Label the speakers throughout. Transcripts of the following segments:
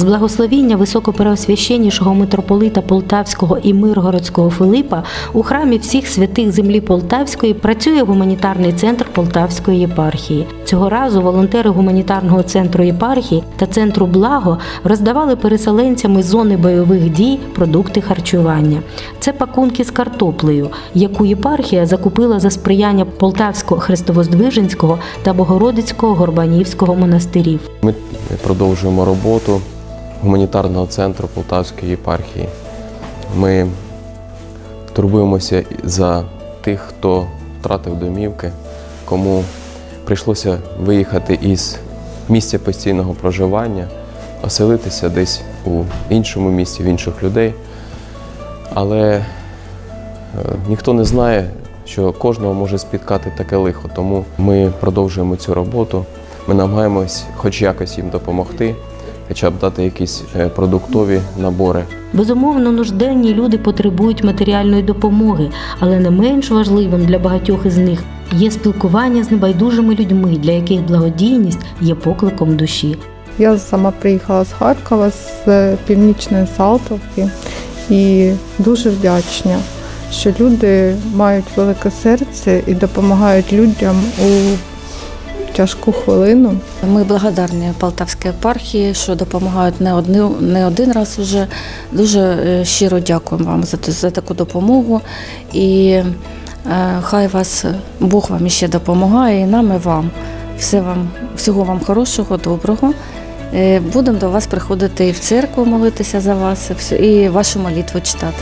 Speaker 1: З благословіння високопреосвященнішого митрополита Полтавського і Миргородського Филипа у храмі всіх святих землі Полтавської працює гуманітарний центр Полтавської єпархії. Цього разу волонтери гуманітарного центру єпархії та центру «Благо» роздавали переселенцям із зони бойових дій продукти харчування. Це пакунки з картоплею, яку єпархія закупила за сприяння Полтавського Христовоздвиженського та Богородицького Горбанівського монастирів.
Speaker 2: Ми продовжуємо роботу гуманітарного центру Полтавської єпархії. Ми турбуємося за тих, хто втратив домівки, кому прийшлося виїхати із місця постійного проживання, оселитися десь у іншому місці, в інших людей. Але ніхто не знає, що кожного може спіткати таке лихо, тому ми продовжуємо цю роботу. Ми намагаємось хоч якось їм допомогти, хоча б дати якісь продуктові набори.
Speaker 1: Безумовно, нужденні люди потребують матеріальної допомоги, але не менш важливим для багатьох із них є спілкування з небайдужими людьми, для яких благодійність є покликом душі.
Speaker 3: Я сама приїхала з Харкова, з Північної Салтовки, і дуже вдячна, що люди мають велике серце і допомагають людям у тяжку хвилину.
Speaker 4: Ми благодарні Полтавській єпархії, що допомагають не один раз уже. Дуже щиро дякуємо вам за таку допомогу. І хай вас Бог вам ще допомагає, і нам, і вам. Всього вам хорошого, доброго. Будемо до вас приходити і в церкву молитися за вас, і вашу молитву читати.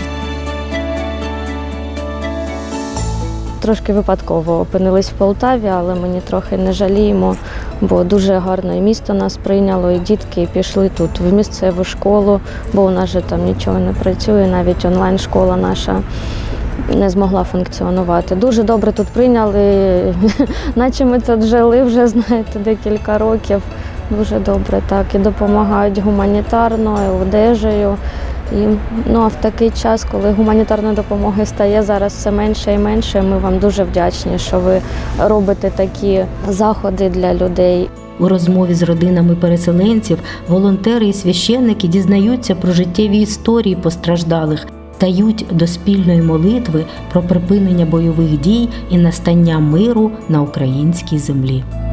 Speaker 5: Трошки випадково опинились в Полтаві, але мені трохи не жаліємо, бо дуже гарне місто нас прийняло, і дітки пішли тут в місцеву школу, бо у нас же там нічого не працює, навіть онлайн-школа наша не змогла функціонувати. Дуже добре тут прийняли, наче ми тут жили вже, знаєте, декілька років. Дуже добре, так, і допомагають гуманітарно, і одежею. А в такий час, коли гуманітарної допомоги стає зараз все менше і менше, ми вам дуже вдячні, що ви робите такі заходи для людей.
Speaker 1: У розмові з родинами переселенців волонтери і священники дізнаються про життєві історії постраждалих, стають до спільної молитви про припинення бойових дій і настання миру на українській землі.